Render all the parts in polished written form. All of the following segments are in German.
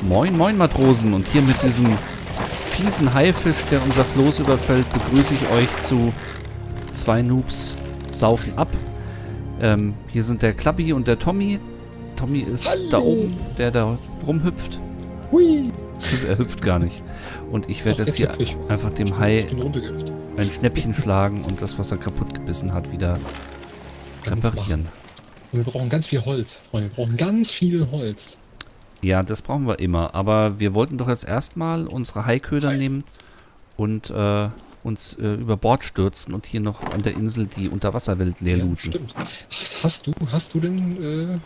Moin, moin Matrosen, und hier mit diesem fiesen Haifisch, der unser Floß überfällt, begrüße ich euch zu 2 Noobs saufen ab. Hier sind der Klappi und der Tommy. Tommy ist da oben, der da rumhüpft. Hui. Er hüpft gar nicht. Und ich werde jetzt hier einfach dem Hai ein Schnäppchen schlagen und das, was er kaputt gebissen hat, wieder reparieren. Und wir brauchen ganz viel Holz, Freunde. Wir brauchen ganz viel Holz. Ja, das brauchen wir immer. Aber wir wollten doch jetzt erstmal unsere Haiköder nehmen und uns über Bord stürzen und hier noch an der Insel die Unterwasserwelt leer looten. Stimmt. Hast du denn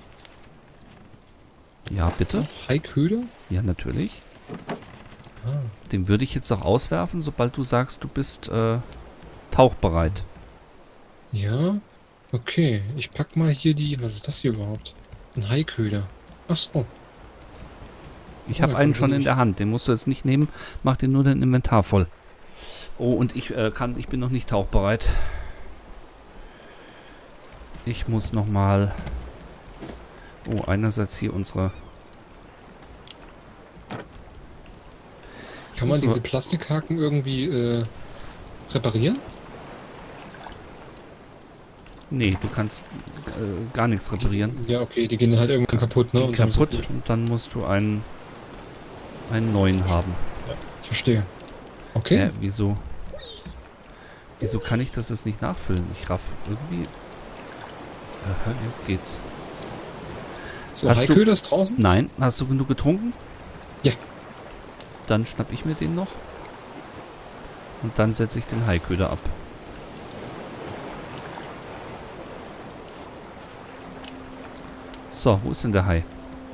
ja, bitte? Haiköder? Ja, natürlich. Ah. Den würde ich jetzt auch auswerfen, sobald du sagst, du bist tauchbereit. Ja, okay. Ich pack mal hier die... Was ist das hier überhaupt? Ein Haiköder. Ach so. Ich habe einen schon in der Hand. Den musst du jetzt nicht nehmen. Mach dir nur dein Inventar voll. Oh, und ich bin noch nicht tauchbereit. Ich muss noch mal... Oh, einerseits hier unsere... Kann man diese Plastikhaken irgendwie reparieren? Nee, du kannst gar nichts reparieren. Ja, okay, die gehen halt irgendwann kaputt, ne? Und dann musst du einen neuen haben. Ja, verstehe. Okay. Wieso kann ich das jetzt nicht nachfüllen? Ich raff irgendwie... jetzt geht's. So, Haiköder ist draußen? Nein. Hast du genug getrunken? Ja. Dann schnapp ich mir den noch. Und dann setze ich den Haiköder ab. So, wo ist denn der Hai?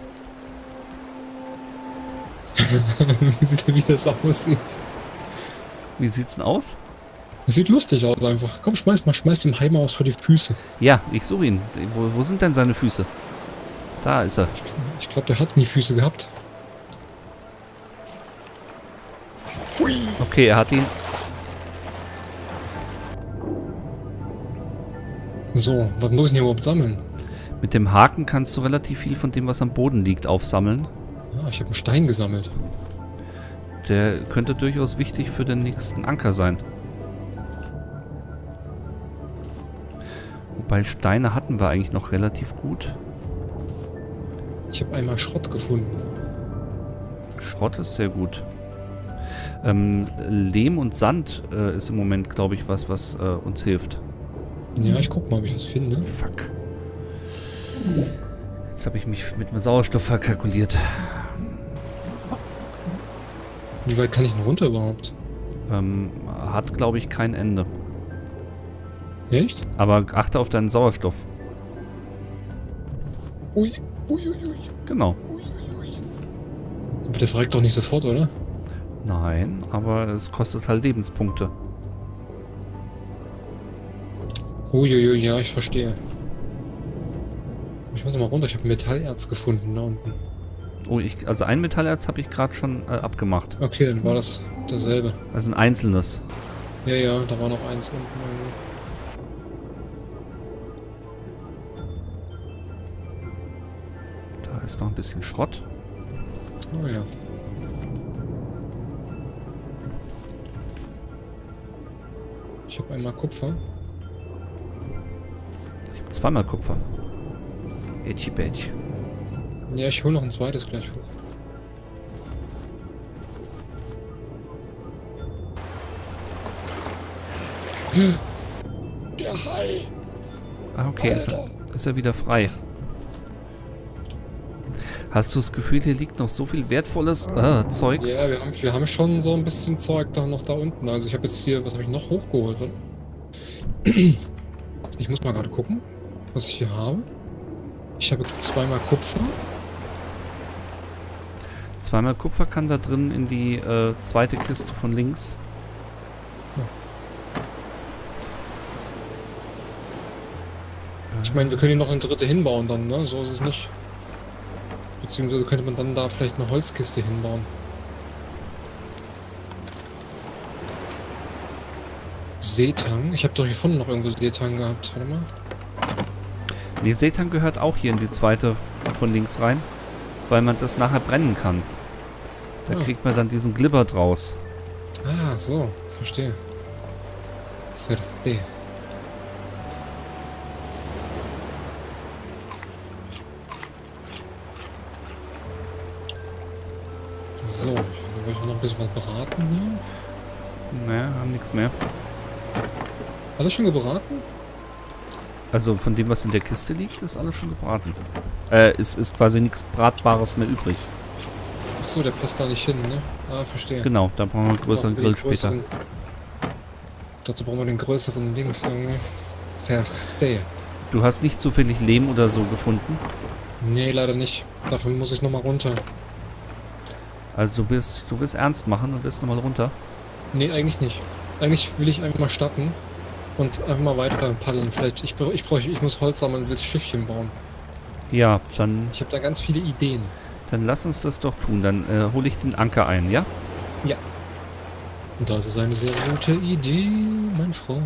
Wie das aussieht. Wie sieht's denn aus? Das sieht lustig aus einfach. Komm, schmeiß dem Hai mal was vor die Füße. Ja, ich suche ihn. Wo sind denn seine Füße? Da ist er. Ich glaube, der hat nie Füße gehabt. Okay, er hat ihn. So, was muss ich denn überhaupt sammeln? Mit dem Haken kannst du relativ viel von dem, was am Boden liegt, aufsammeln. Ah, ich habe einen Stein gesammelt. Der könnte durchaus wichtig für den nächsten Anker sein. Wobei Steine hatten wir eigentlich noch relativ gut. Ich habe einmal Schrott gefunden. Schrott ist sehr gut. Lehm und Sand ist im Moment, glaube ich, was uns hilft. Ja, ich guck mal, ob ich was finde. Fuck. Jetzt habe ich mich mit dem Sauerstoff verkalkuliert. Wie weit kann ich denn runter überhaupt? Hat, glaube ich, kein Ende. Echt? Aber achte auf deinen Sauerstoff. Ui, ui, ui, ui. Genau. Ui, ui, ui. Aber der verreckt doch nicht sofort, oder? Nein, aber es kostet halt Lebenspunkte. Uiuiui, ja, ich verstehe. Ich muss mal runter, ich habe ein Metallerz gefunden da unten. Oh, also ein Metallerz habe ich gerade schon abgemacht. Okay, dann war das dasselbe. Also ein einzelnes. Ja, ja, da war noch eins unten irgendwo. Da ist noch ein bisschen Schrott. Oh ja. Ich habe einmal Kupfer. Ich habe zweimal Kupfer. Itchy Badge. Ja, ich hole noch ein zweites gleich hoch. Der Hai! Ah, okay, ist er wieder frei. Hast du das Gefühl, hier liegt noch so viel wertvolles Zeugs? Ja, wir haben schon so ein bisschen Zeug da noch da unten. Also ich habe jetzt hier, was habe ich noch hochgeholt? Ich muss mal gerade gucken, was ich hier habe. Ich habe zweimal Kupfer. Zweimal Kupfer kann da drin in die zweite Kiste von links. Ich meine, wir können hier noch eine dritte hinbauen dann, ne? So ist es nicht. Beziehungsweise könnte man dann da vielleicht eine Holzkiste hinbauen. Seetang? Ich habe doch hier vorne noch irgendwo Seetang gehabt. Warte mal. Nee, Seetang gehört auch hier in die zweite von links rein, weil man das nachher brennen kann. Da kriegt man dann diesen Glibber draus. Ah, so. Verstehe. Verstehe. So, dann wollte ich noch ein bisschen was beraten hier. Naja, haben nichts mehr. Alles schon gebraten? Also von dem, was in der Kiste liegt, ist alles schon gebraten. Ist quasi nichts Bratbares mehr übrig. Ach so, der passt da nicht hin, ne? Ah, verstehe. Genau, da brauchen wir einen größeren Grill später. Dazu brauchen wir den größeren Dings irgendwie. Verstehe. Du hast nicht zufällig Lehm oder so gefunden? Nee, leider nicht. Dafür muss ich nochmal runter. Also du wirst ernst machen und wirst nochmal runter? Nee, eigentlich nicht. Eigentlich will ich einfach mal starten und einfach mal weiter paddeln. Vielleicht, ich muss Holz sammeln und will Schiffchen bauen. Ja, dann... Ich habe da ganz viele Ideen. Dann lass uns das doch tun. Dann hole ich den Anker ein, ja? Ja. Und das ist eine sehr gute Idee, mein Freund.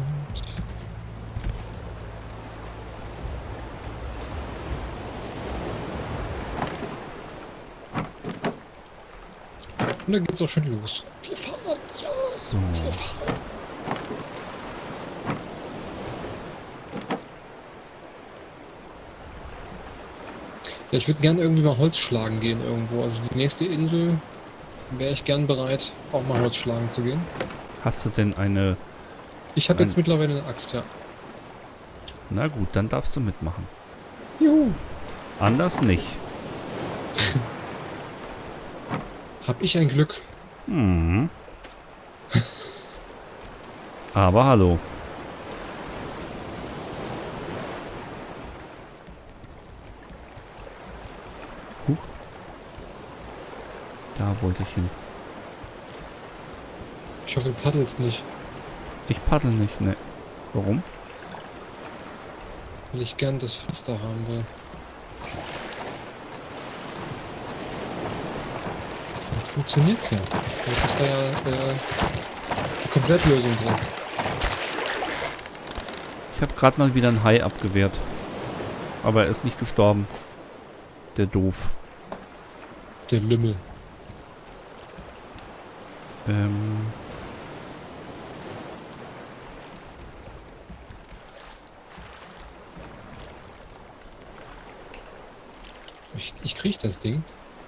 Und dann geht's auch schon los. Wir fahren, ja. So. Wir fahren. Ja, ich würde gerne irgendwie mal Holz schlagen gehen irgendwo. Also die nächste Insel wäre ich gern bereit, auch mal Holz schlagen zu gehen. Hast du denn eine... Ich habe jetzt mittlerweile eine Axt, ja. Na gut, dann darfst du mitmachen. Juhu. Anders nicht. Hab ich ein Glück. Hm. Aber hallo. Huch. Da wollte ich hin. Ich hoffe, du paddelst nicht. Ich paddel nicht, ne. Warum? Weil ich gern das Fenster haben will. Vielleicht funktioniert's ja. Vielleicht ist da ja die Komplettlösung drin. Ich habe gerade mal wieder einen Hai abgewehrt. Aber er ist nicht gestorben. Der doof. Der Lümmel. Ich krieg das Ding.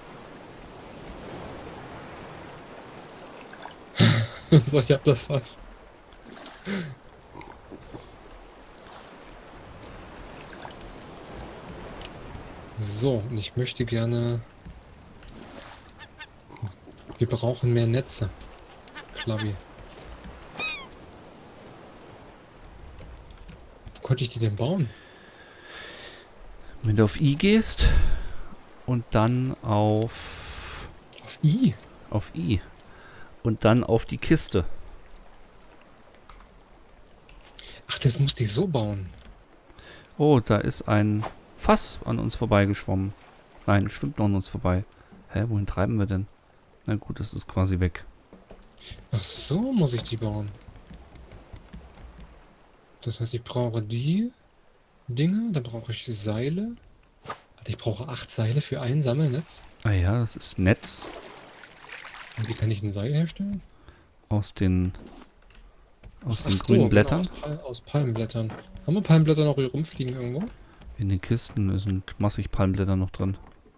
So, ich hab das fast. So, und ich möchte gerne... Wir brauchen mehr Netze. Klavi. Wo konnte ich die denn bauen? Wenn du auf I gehst und dann auf... Auf I? Auf I. Und dann auf die Kiste. Ach, das musste ich so bauen. Oh, da ist ein Fass an uns vorbeigeschwommen. Nein, schwimmt noch an uns vorbei. Hä, wohin treiben wir denn? Na gut, das ist quasi weg. Ach so, muss ich die bauen. Das heißt, ich brauche die Dinge, dann brauche ich Seile. Also ich brauche 8 Seile für ein Sammelnetz. Ah ja, das ist Netz Und wie kann ich ein Seil herstellen? aus den Ach grünen so, Blättern. Genau, aus Palmblättern. Haben wir Palmblätter noch hier rumfliegen irgendwo? In den Kisten sind massig Palmblätter noch drin.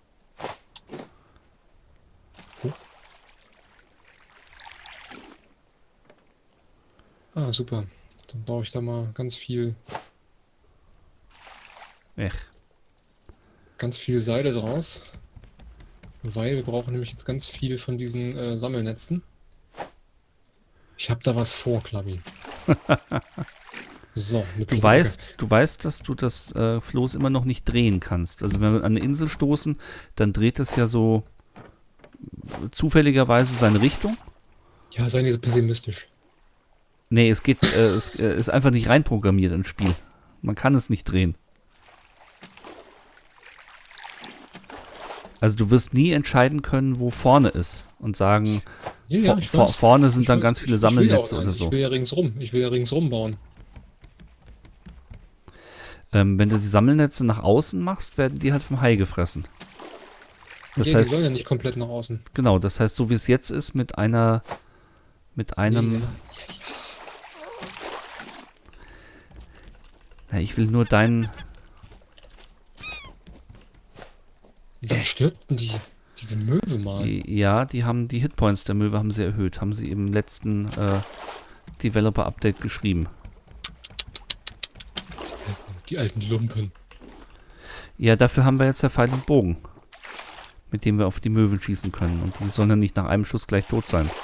Ah, super. Dann baue ich da mal ganz viel Seile draus. Weil wir brauchen nämlich jetzt ganz viel von diesen Sammelnetzen. Ich habe da was vor, Klavi. So, eine Du weißt, dass du das Floß immer noch nicht drehen kannst. Also wenn wir an eine Insel stoßen, dann dreht es ja so zufälligerweise seine Richtung. Ja, sei nicht so pessimistisch. Nee, es geht, es ist einfach nicht reinprogrammiert ins Spiel. Man kann es nicht drehen. Also du wirst nie entscheiden können, wo vorne ist und sagen, Ja, ich weiß. vorne sind dann ganz viele Sammelnetze oder so. Ich will ja ringsrum bauen. Wenn du die Sammelnetze nach außen machst, werden die halt vom Hai gefressen. Das Ja, die heißt, sollen ja nicht komplett nach außen. genau, das heißt, so wie es jetzt ist, mit einem, Nee, ja, ich will nur deinen, wann stirbt denn diese Möwe mal? ja, die haben die Hitpoints der Möwe haben sie erhöht, haben sie im letzten Developer-Update geschrieben. Die alten Lumpen. Ja, dafür haben wir jetzt ja Pfeil und Bogen, mit dem wir auf die Möwen schießen können. Und die sollen ja nicht nach einem Schuss gleich tot sein.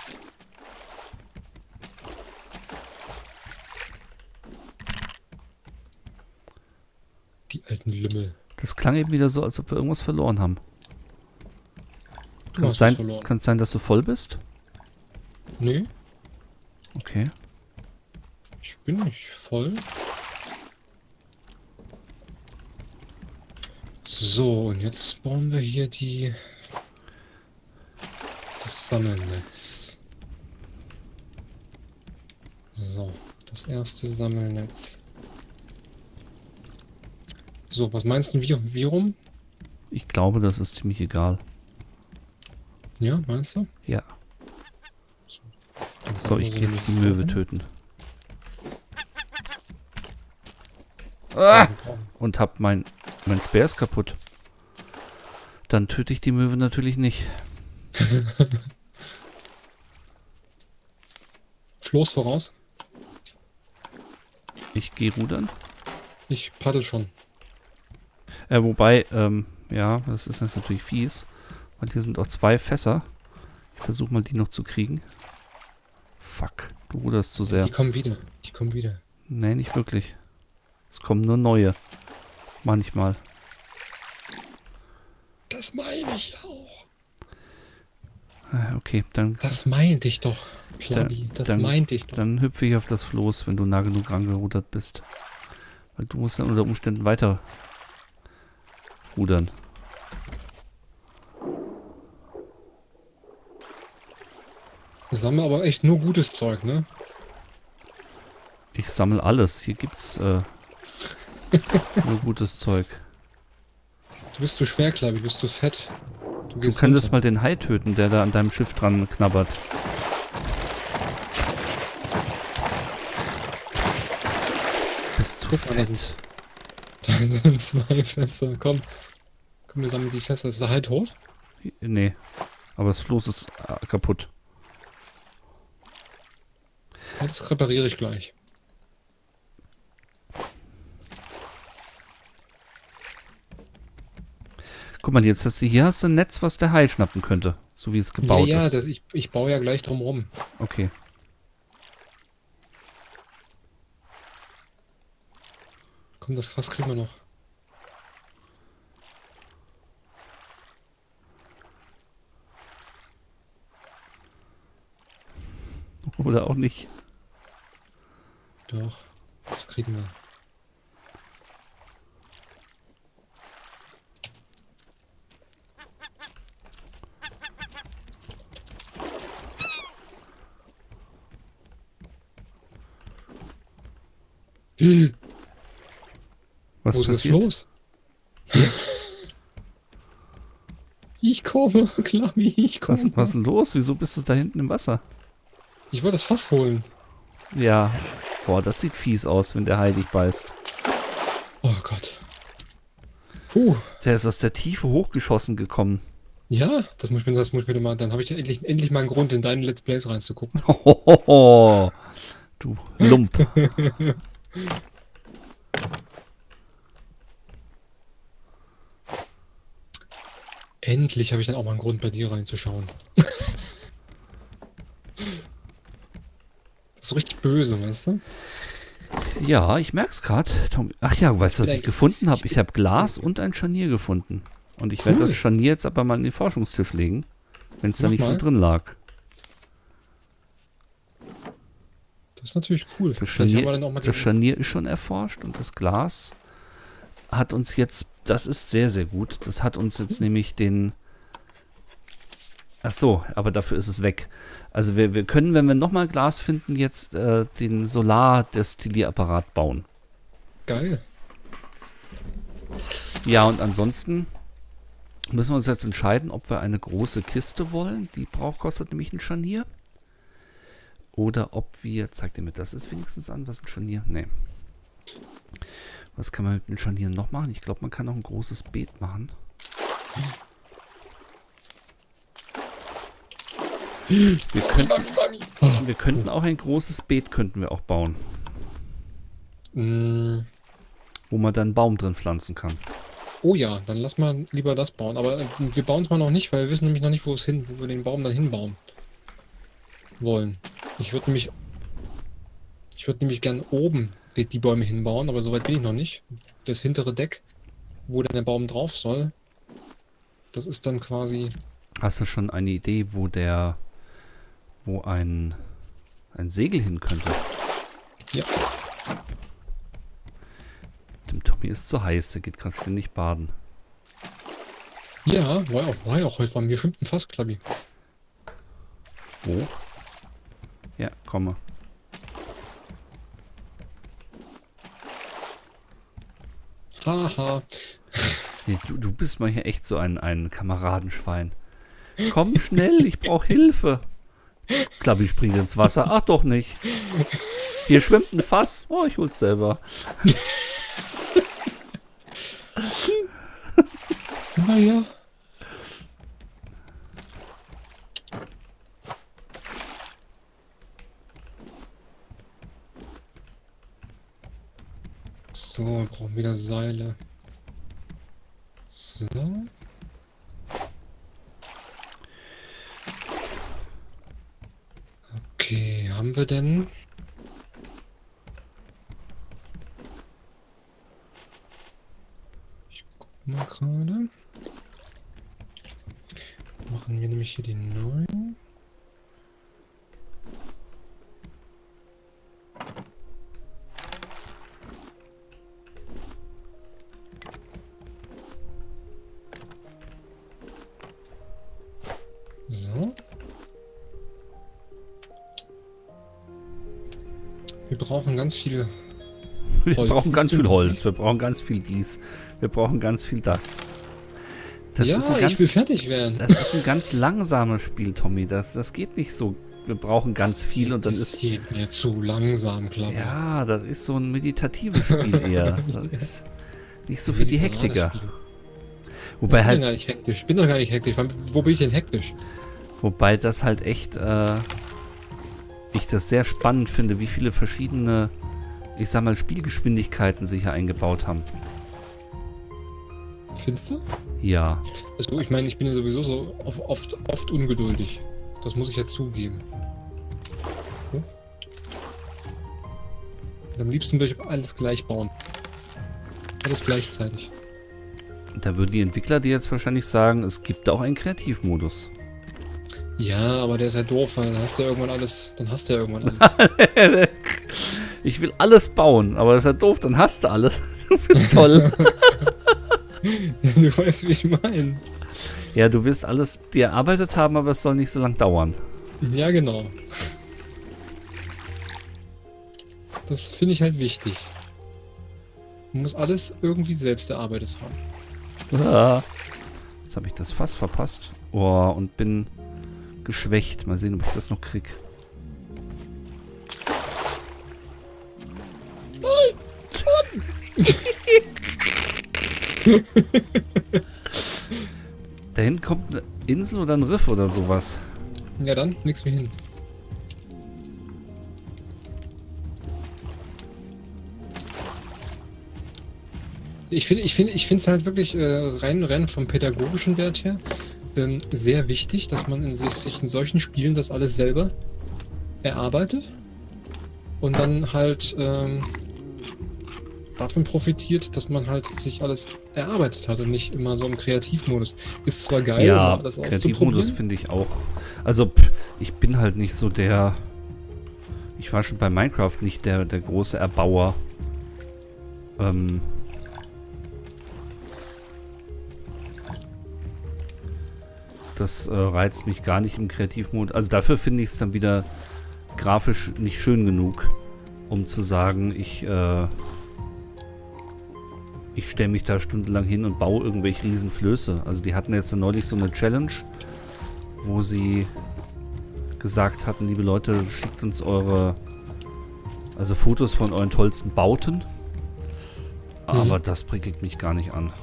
Die alten Lümmel. Das klang eben wieder so, als ob wir irgendwas verloren haben. Du Kann hast sein, was verloren. kann es sein, dass du voll bist? Nee, Okay. ich bin nicht voll. So, und jetzt bauen wir hier das Sammelnetz. So, das erste Sammelnetz. So, was meinst du, wie rum? Ich glaube, das ist ziemlich egal. Ja, meinst du? Ja. Dann So, ich bauen wir gehe jetzt die so Möwe rum. töten. Ja, Ah! Und hab mein Speer ist kaputt. Dann töte ich die Möwe natürlich nicht. Floß voraus. Ich gehe rudern. Ich paddel schon. Wobei, ja, das ist jetzt natürlich fies. Weil hier sind auch 2 Fässer. Ich versuche mal die noch zu kriegen. Fuck, du ruderst zu sehr. Die kommen wieder. Die kommen wieder. Nee, nicht wirklich. Es kommen nur neue. Manchmal. Das meine ich auch. Okay, dann, Das meinte ich doch, Klabi. Das dann- meinte ich doch. dann hüpfe ich auf das Floß, wenn du nah genug angerudert bist. Weil du musst dann unter Umständen weiter rudern. Sammle aber echt nur gutes Zeug, ne? Ich sammle alles. Hier gibt's nur gutes Zeug. Du bist zu schwer, Klabi. Du bist zu fett. Du gehst könntest runter. mal den Hai töten, der da an deinem Schiff dran knabbert. Bist zu Guck mal, fett. da sind 2 Fässer. Komm, wir sammeln die Fässer. Ist der Hai tot? Nee. Aber das Floß ist kaputt. Ja, das repariere ich gleich. Guck mal, jetzt hast du hier hast du ein Netz, was der Hai schnappen könnte. So wie es gebaut ja, ist. ich baue ja gleich drum rum. Okay. Komm, das Fass kriegen wir noch. Oder auch nicht. Doch, das kriegen wir. Was Wo ist das passiert? Floß? Ich komme, Klabi, ich komme. Was ist denn los? Wieso bist du da hinten im Wasser? Ich wollte das Fass holen. Ja. Boah, das sieht fies aus, wenn der Hai dich beißt. Oh Gott. Puh. Der ist aus der Tiefe hochgeschossen gekommen. Ja, das muss ich mir mal. Dann habe ich ja endlich mal einen Grund, in deine Let's Plays reinzugucken. Hohoho. Du Lump. Endlich habe ich dann auch mal einen Grund, bei dir reinzuschauen. Das ist so richtig böse, weißt du? Ja, ich merk's gerade. Ach ja, weißt du, was ich Vielleicht- gefunden habe? Ich habe Glas und ein Scharnier gefunden. Und ich werde Cool. das Scharnier jetzt aber mal in den Forschungstisch legen, wenn es da Mach nicht schon mal. drin lag. Das ist natürlich cool. Das Vielleicht haben wir dann Scharnier, auch mal das die. Scharnier ist schon erforscht und das Glas hat uns jetzt, das ist sehr, sehr gut. Das hat uns jetzt nämlich den... Ach so, aber dafür ist es weg. Also wir können, wenn wir nochmal Glas finden, jetzt den Solar-Destillierapparat bauen. Geil. Ja, und ansonsten Müssen wir uns jetzt entscheiden, ob wir eine große Kiste wollen. Die kostet nämlich ein Scharnier. Oder ob wir... Zeig dir mir das ist wenigstens an. Was ist ein Scharnier? Nee. Was kann man mit den Scharnieren noch machen? Ich glaube, man kann auch ein großes Beet machen. Wir könnten auch ein großes Beet könnten wir auch bauen. Wo man dann einen Baum drin pflanzen kann. Oh ja, dann lass mal lieber das bauen. Aber wir bauen es mal noch nicht, weil wir wissen nämlich noch nicht, wo wir den Baum dann hinbauen wollen. Ich würde nämlich gern oben die Bäume hinbauen, aber soweit bin ich noch nicht. Das hintere Deck, wo dann der Baum drauf soll, das ist dann quasi... Hast du schon eine Idee, wo ein Segel hin könnte? Ja. Dem Tommy ist zu heiß, der geht gerade ständig baden. Ja, war ja auch heute warm. Wir schwimmt ein Fass, Klabi. Wo? Ja, komme. Haha. Nee, du bist mal hier echt so ein Kameradenschwein. Komm schnell, ich brauche Hilfe. Klabi springt ins Wasser. Ach doch nicht. Hier schwimmt ein Fass. Oh, ich hol's selber. Naja. So, wir brauchen wieder Seile. So. Okay, haben wir denn? Ich guck mal gerade. Machen wir nämlich hier die neuen. So. Wir brauchen ganz viele Wir Holz. brauchen ganz viel Holz, wir brauchen ganz viel dies, wir brauchen ganz viel das. Das ja, ist ein ich will fertig werden. Das ist ein ganz langsames Spiel, Tommy. Das geht nicht so. Wir brauchen ganz viel und dann das ist... geht mir zu langsam, klar. Ja, das ist so ein meditatives Spiel eher. Das ist nicht so für die Hektiker. Wobei Ich bin halt... gar nicht hektisch. Ich bin doch gar nicht hektisch. Wo bin ich denn hektisch? Wobei das halt echt... ich das sehr spannend finde, wie viele verschiedene, ich sag mal, Spielgeschwindigkeiten sie hier eingebaut haben. Findest du? Ja. Also ich meine, ich bin ja sowieso so oft ungeduldig. Das muss ich ja zugeben. So. Am liebsten würde ich alles gleich bauen. Alles gleichzeitig. Da würden die Entwickler dir jetzt wahrscheinlich sagen, es gibt auch einen Kreativmodus. Ja, aber der ist halt doof, weil dann hast du ja irgendwann alles. alles. Ich will alles bauen, aber das ist ja doof, dann hast du alles. Du bist toll. Du weißt, wie ich meine. Ja, du wirst alles dir erarbeitet haben, aber es soll nicht so lang dauern. Ja, genau. Das finde ich halt wichtig. Man muss alles irgendwie selbst erarbeitet haben. Ah. Jetzt habe ich das Fass verpasst. Oh, und bin geschwächt. Mal sehen, ob ich das noch krieg. Da hinten kommt eine Insel oder ein Riff oder sowas. Ja, dann nix mehr hin. Ich finde es halt wirklich rein vom pädagogischen Wert her sehr wichtig, dass man sich in solchen Spielen das alles selber erarbeitet und dann halt davon profitiert, dass man halt sich alles erarbeitet hat und nicht immer so im Kreativmodus. Ist zwar geil, ja, um alles Kreativmodus finde ich auch. Also ich bin halt nicht so der... Ich war schon bei Minecraft nicht der große Erbauer. Das reizt mich gar nicht im Kreativmodus. Also dafür finde ich es dann wieder grafisch nicht schön genug, um zu sagen, ich Ich stelle mich da stundenlang hin und baue irgendwelche Riesenflöße. Also die hatten jetzt neulich so eine Challenge, wo sie gesagt hatten, liebe Leute, schickt uns also Fotos von euren tollsten Bauten. Aber das prickelt mich gar nicht an.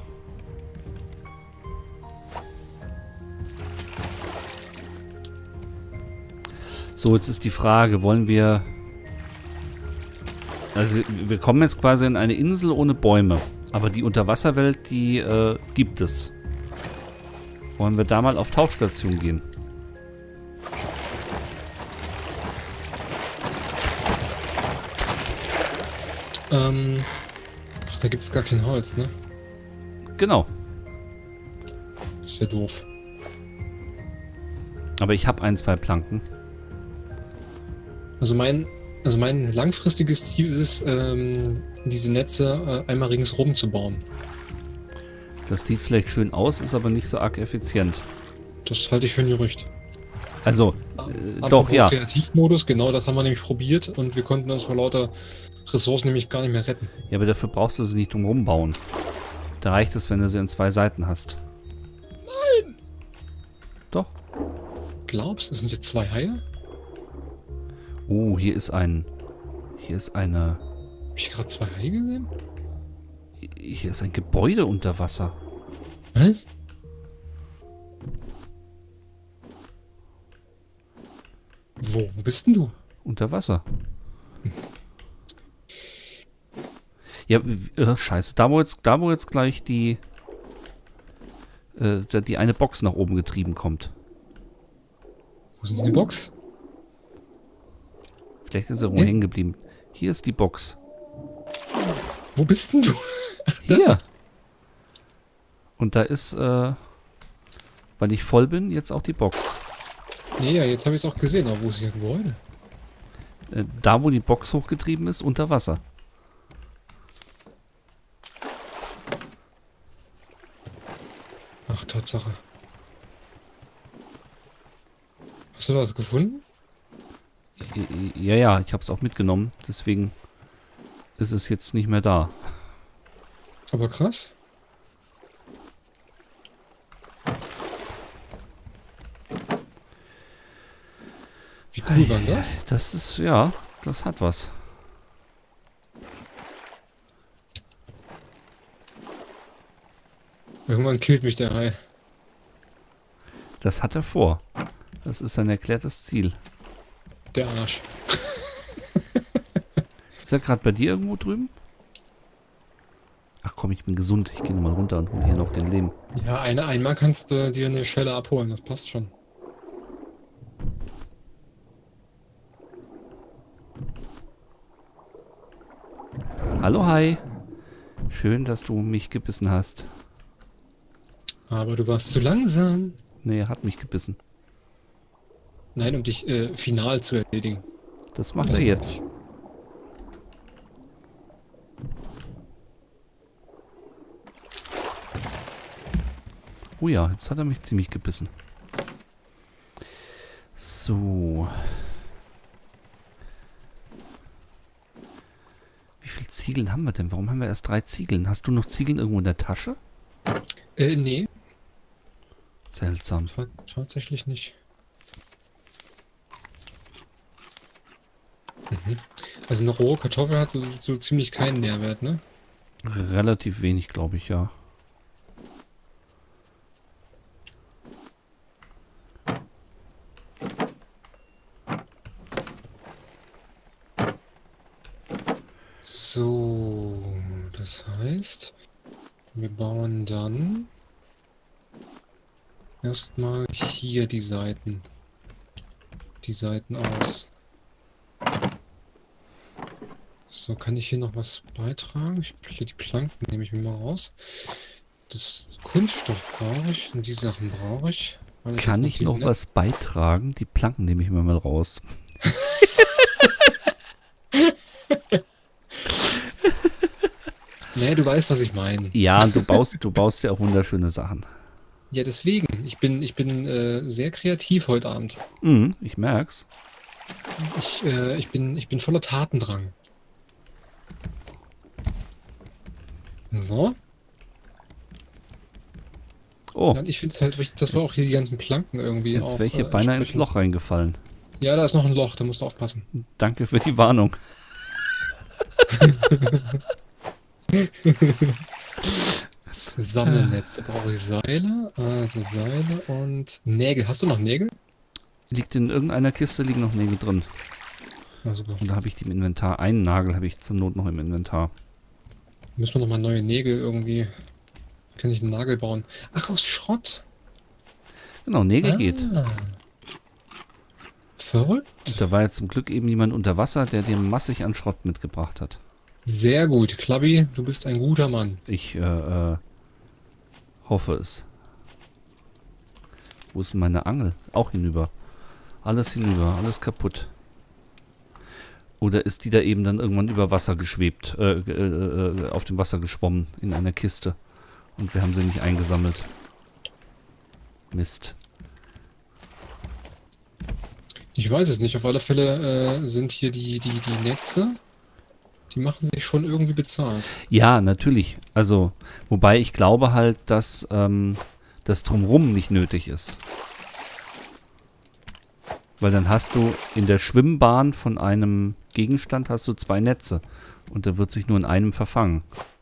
So, jetzt ist die Frage, wollen wir... Also wir kommen jetzt quasi in eine Insel ohne Bäume. Aber die Unterwasserwelt, die gibt es. Wollen wir da mal auf Tauchstation gehen? Ach, da gibt es gar kein Holz, ne? Genau. Das wäre doof. Aber ich habe 1, 2 Planken. Also mein langfristiges Ziel ist es, diese Netze einmal ringsrum zu bauen. Das sieht vielleicht schön aus, ist aber nicht so arg effizient. Das halte ich für ein Gerücht. Also, Apropos doch, ja. Kreativmodus, genau, das haben wir nämlich probiert und wir konnten uns vor lauter Ressourcen nämlich gar nicht mehr retten. Ja, aber dafür brauchst du sie nicht drumherum bauen. Da reicht es, wenn du sie in 2 Seiten hast. Nein! Doch. Glaubst du, es sind jetzt 2 Haie? Oh, hier ist eine... Hab ich gerade 2 Haie gesehen? Hier ist ein Gebäude unter Wasser. Was? Wo bist denn du? Unter Wasser. Ja, scheiße. Da wo jetzt gleich die eine Box nach oben getrieben kommt. Wo ist denn die Box? Vielleicht ist er irgendwo hängen geblieben. Hier ist die Box. Wo bist denn du? Hier. Und da ist, weil ich voll bin, jetzt auch die Box. Nee, ja, jetzt habe ich es auch gesehen. Aber wo ist hier ein Gebäude? Da, wo die Box hochgetrieben ist, unter Wasser. Ach, Tatsache. Hast du was gefunden? Ja, ich habe es auch mitgenommen. Deswegen ist es jetzt nicht mehr da. Aber krass. Wie cool war das? Das ist, ja, das hat was. Irgendwann killt mich der Hai. Das hat er vor. Das ist ein erklärtes Ziel. Der Arsch. Ist er gerade bei dir irgendwo drüben? Ach komm, ich bin gesund. Ich gehe nochmal runter und hole hier noch den Lehm. Ja, einmal kannst du dir eine Schelle abholen. Das passt schon. Hallo Hai. Schön, dass du mich gebissen hast. Aber du warst zu langsam. Nee, er hat mich gebissen. Nein, um dich final zu erledigen. Das macht er jetzt. Oh ja, jetzt hat er mich ziemlich gebissen. So. Wie viele Ziegeln haben wir denn? Warum haben wir erst 3 Ziegeln? Hast du noch Ziegeln irgendwo in der Tasche? Nee. Seltsam. Tatsächlich nicht. Mhm. Also eine rohe Kartoffel hat so ziemlich keinen Nährwert, ne? Relativ wenig, glaube ich, ja. So, das heißt, wir bauen dann erstmal hier die Seiten aus. So, kann ich hier noch was beitragen? Die Planken nehme ich mir mal raus. Das Kunststoff brauche ich und die Sachen brauche ich. Kann ich noch was beitragen? Die Planken nehme ich mir mal raus. Nee, du weißt, was ich meine. Ja, du baust ja auch wunderschöne Sachen. Ja, deswegen. Ich bin sehr kreativ heute Abend. Ich merk's. Ich bin voller Tatendrang. So, Oh, Ja, und ich finde es halt wichtig, dass wir auch hier die ganzen Planken irgendwie jetzt auch wäre ich hier beinahe ins entsprechen. Loch reingefallen. Ja, da ist noch ein Loch, da musst du aufpassen. Danke für die Warnung. Sammelnetz, da brauche ich Seile, also Seile und Nägel. Hast du noch Nägel? Liegt in irgendeiner Kiste, liegen noch Nägel drin. Ja, super. Und da habe ich die im Inventar. Einen Nagel habe ich zur Not noch im Inventar. Müssen wir nochmal neue Nägel irgendwie. Kann ich einen Nagel bauen? Ach, aus Schrott. Genau, Nägel geht. Verrückt. Und da war jetzt zum Glück eben jemand unter Wasser, der dir massig an Schrott mitgebracht hat. Sehr gut. Klabbi, du bist ein guter Mann. Ich hoffe es. Wo ist denn meine Angel? Auch hinüber. Alles hinüber, alles kaputt. Oder ist die da eben dann irgendwann über Wasser geschwebt, auf dem Wasser geschwommen in einer Kiste. Und wir haben sie nicht eingesammelt. Mist. Ich weiß es nicht. Auf alle Fälle sind hier die Netze. Die machen sich schon irgendwie bezahlt. Ja, natürlich. Also, wobei ich glaube halt, dass das Drumrum nicht nötig ist. Weil dann hast du in der Schwimmbahn von einem Gegenstand hast du 2 Netze. Und der wird sich nur in einem verfangen.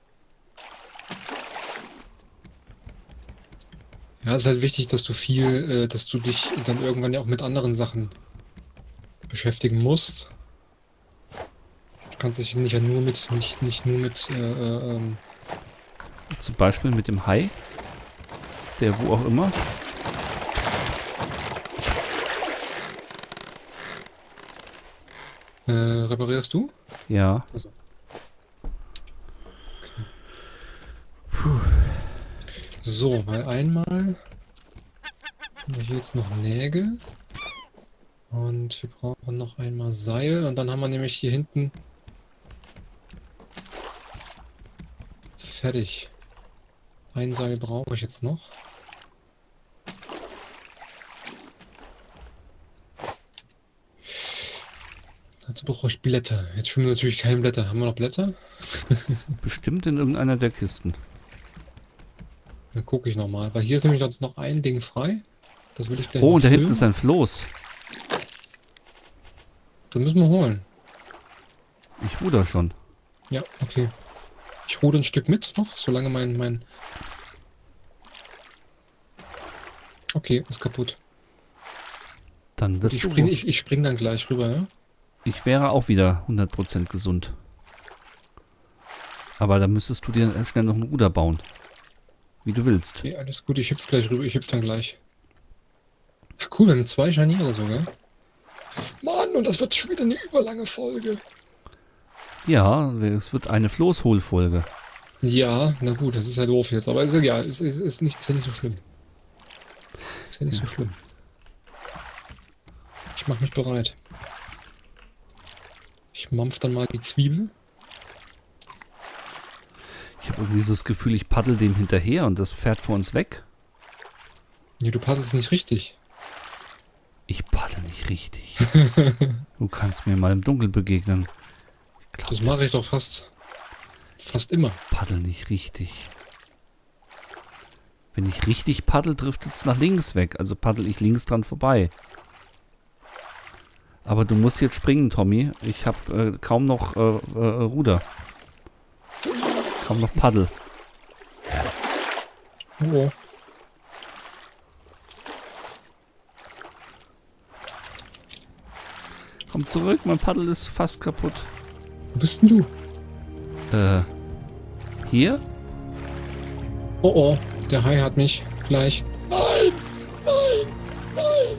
Ja, es ist halt wichtig, dass du dass du dich dann irgendwann ja auch mit anderen Sachen beschäftigen musst. Du kannst dich nicht nur mit, nicht nur mit, Zum Beispiel mit dem Hai. Der wo auch immer. reparierst du? Ja. Also. So, weil einmal haben wir hier jetzt noch Nägel. Und wir brauchen noch einmal Seil. Und dann haben wir nämlich hier hinten fertig. Ein Seil brauche ich jetzt noch. Dazu brauche ich Blätter. Jetzt schwimmen natürlich keine Blätter. Haben wir noch Blätter? Bestimmt in irgendeiner der Kisten. Dann gucke ich nochmal. Weil hier ist nämlich sonst noch ein Ding frei. Das will ich gleich Oh, noch und da hinten füllen. ist ein Floß. Das müssen wir holen. Ich ruder schon. Ja, okay. Ich ruder ein Stück mit noch, solange mein... Okay, ist kaputt. Dann wirst Ich du... spring dann gleich rüber, ja? Ich wäre auch wieder 100% gesund. Aber da müsstest du dir schnell noch ein Ruder bauen. Wie du willst. Okay, alles gut, ich hüpf gleich rüber, ich hüpf dann gleich. Ach cool, wir haben 2 Scharniere sogar. Mann, und das wird schon wieder eine überlange Folge. Ja, es wird eine Floßholfolge. Ja, na gut, das ist ja doof jetzt, aber ist egal, ist ja nicht so schlimm. Ist ja nicht so schlimm. Ich mach mich bereit. Ich mampf dann mal die Zwiebel. Ich habe irgendwie so das Gefühl, ich paddel dem hinterher und das fährt vor uns weg. Nee, du paddelst nicht richtig. Ich paddel nicht richtig. Du kannst mir mal im Dunkeln begegnen. Ich glaub, Das mache ich doch fast immer. paddel nicht richtig. Wenn ich richtig paddel, driftet es nach links weg. Also paddel ich links dran vorbei. Aber du musst jetzt springen, Tommy. Ich habe kaum noch Ruder. Kaum noch Paddel. Oh. Komm zurück, mein Paddel ist fast kaputt. Wo bist denn du? Hier? Oh oh, der Hai hat mich gleich. Nein! Nein! Nein!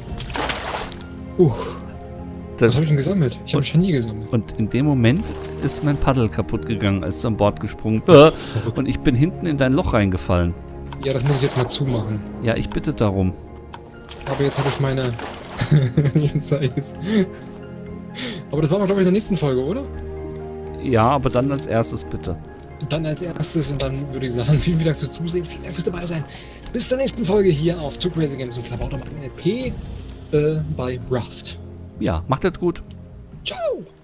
Was habe ich denn gesammelt? Ich habe ein Scharnier gesammelt. Und in dem Moment ist mein Paddel kaputt gegangen, als du an Bord gesprungen und ich bin hinten in dein Loch reingefallen. Ja, das muss ich jetzt mal zumachen. Ja, ich bitte darum. Aber jetzt habe ich meine... Jetzt sag ich's. Aber das machen wir, glaube ich, in der nächsten Folge, oder? Ja, aber dann als erstes bitte. Dann als erstes und dann würde ich sagen, vielen Dank fürs Zusehen, vielen Dank fürs dabei sein. Bis zur nächsten Folge hier auf Too Crazy Games und Klabautermann LP bei Raft. Ja, macht das gut. Ciao!